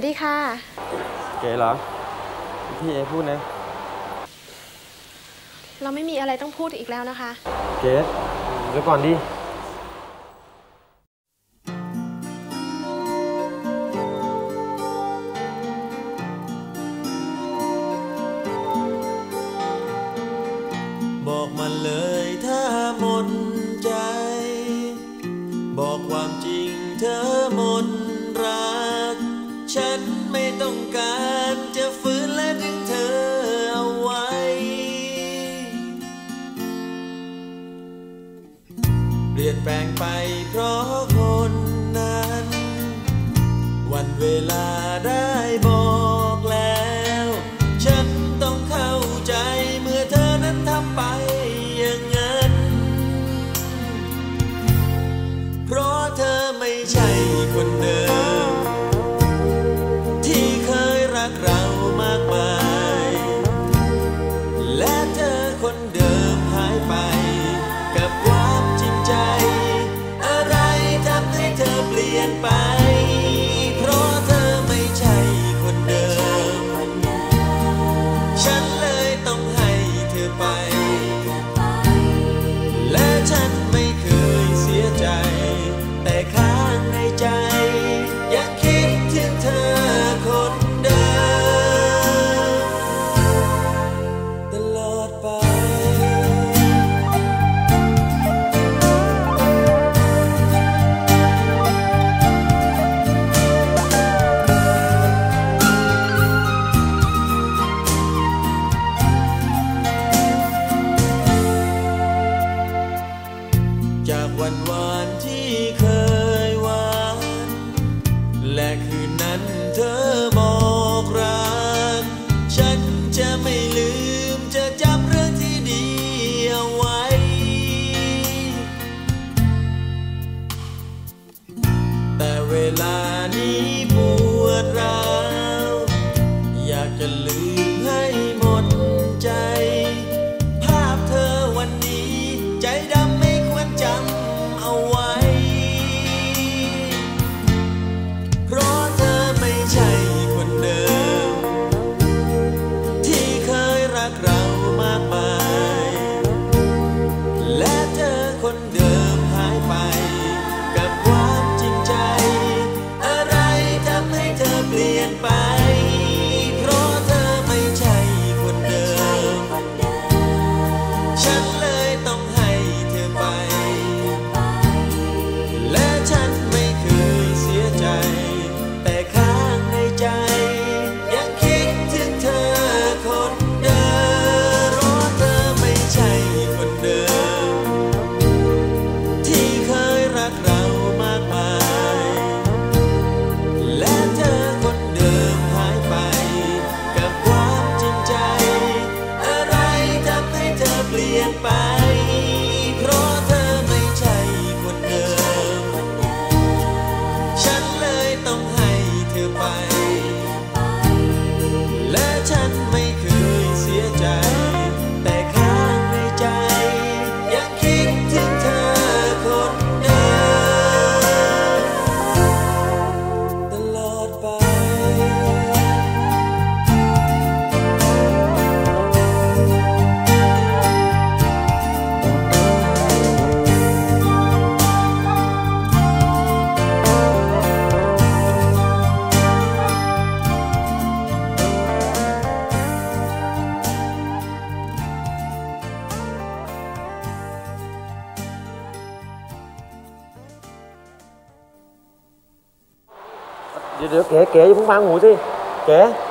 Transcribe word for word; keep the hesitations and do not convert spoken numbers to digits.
สดีค่ะเก๋เหรอพี่เอพูดนะเราไม่มีอะไรต้องพูดอีกแล้วนะคะเก๋เดี๋ยวก่อนดิบอกมันเลยถ้าหมดใจบอกความจริงเธอหมดรักฉันไม่ต้องการจะฝืนและดึงเธอเอาไว้เปลี่ยนแปลงไปเพราะคนนั้นวันเวลาได้บอกแล้วฉันต้องเข้าใจเมื่อเธอนั้นทำไปอย่างนั้นเพราะเธอไม่ใช่คนเดิมที่เคยรักเรามากมายและเธอคนเดิมหายไปกับความจริงใจอะไรทำให้เธอเปลี่ยนไปเพราะเธอไม่ใช่คนเดิมฉันเลยต้องให้เธอไปและฉันไม่เคยเสียใจแต่ข้างในใจยังคิดถึงเธอคนเดิมตลอดไปจากวันวานที่เคยหวานและคืนนั้นเธอบอกรักฉันจะไม่ลืมจะจำเรื่องที่ดีเอาไว้แต่เวลานี้ปวดร้าวอยากจะลืมให้หมดใจภาพเธอวันนี้ใจดำไม่ควรจำเอาไว้เพราะเธอไม่ใช่คนเดิมที่เคยรักเรามากมายและเธอคนเดิมหายไปกับความจริงใจอะไรทำให้เธอเปลี่ยนไปเพราะเธอไม่ใช่คนเดิมฉันเลยต้องให้เธอไปและฉันไม่เคยเสียใจแต่ข้างในใจยังคิดถึงเธอคนเดิมเพราะเธอไม่ใช่คนเดิมที่เคยรักเรามากมายและเธอคนเดิมหายไปกับความจริงใจอะไรทำให้เธอเปลี่ยนไปเพราะเธอไม่ใช่คนเดิมฉันเลยต้องให้เธอไปและฉันไม่เคยเสียใจแต่ข้างในใจยังคิดถึงเธอคนเดิมตลอดไปเดี๋ยวเดี๋ยวเก๋เก๋อย่าเพิ่งฟังหูสิเก๋